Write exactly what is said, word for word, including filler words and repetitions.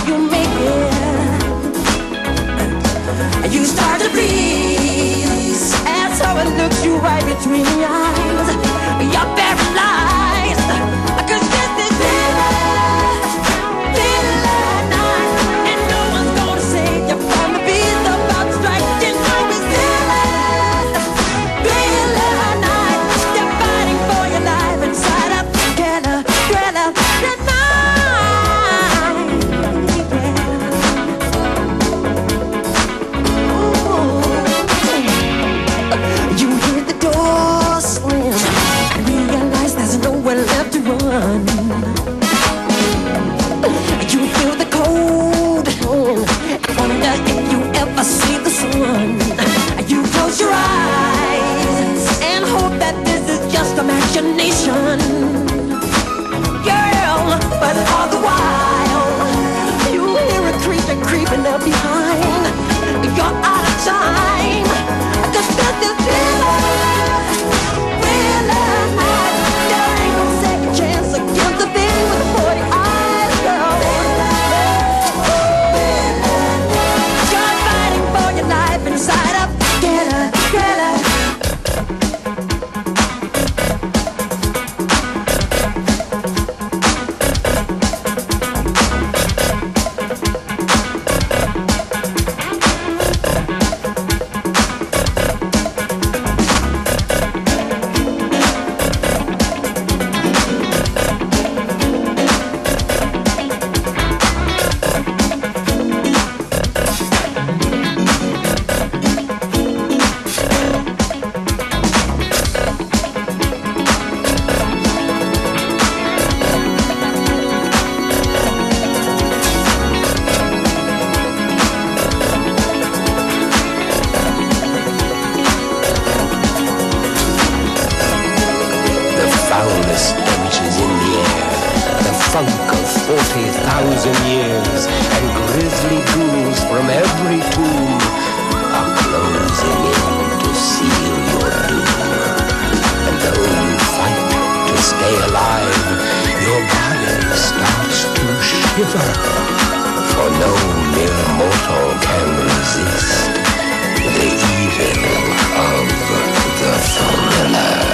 you make it. You start to freeze, and so it looks you right between the eyes. You're paralyzed, 'cause this is feeling, feeling night, and no one's gonna save you from the beast about to strike. You know it's feeling, feeling night. You're fighting for your life inside a thriller, thriller, the night. Run. You feel the cold, wonder if you ever see the sun. You close your eyes and hope that this is just imagination, girl. But all the while, you hear a creature creeping up behind. You're out of time, 'cause this is feeling, feeling night. There ain't no second chance against the thing with the forty eyes, girl. You're fighting for your life inside a thriller, thriller. Foulest stenches in the air, the funk of forty thousand years, and grisly ghouls from every tomb are closing in to seal your doom. And though you fight to stay alive, your body starts to shiver, for no mere mortal can resist the evil of the thriller.